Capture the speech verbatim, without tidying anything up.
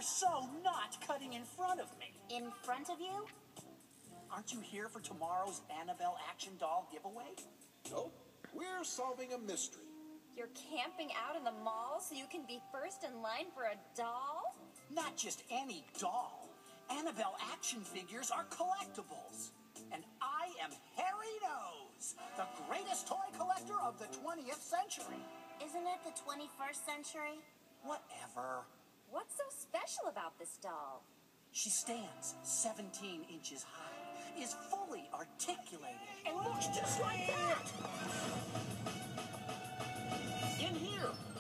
so not cutting in front of me. In front of you? Aren't you here for tomorrow's Annabelle Action Doll giveaway? Nope. We're solving a mystery. You're camping out in the mall so you can be first in line for a doll? Not just any doll. Annabelle action figures are collectibles. And I am Harry Nose, the greatest toy collector of the twentieth century. Isn't it the twenty-first century? Whatever. What's so special about this doll? She stands seventeen inches high, is fully articulated, and looks just like that. In here.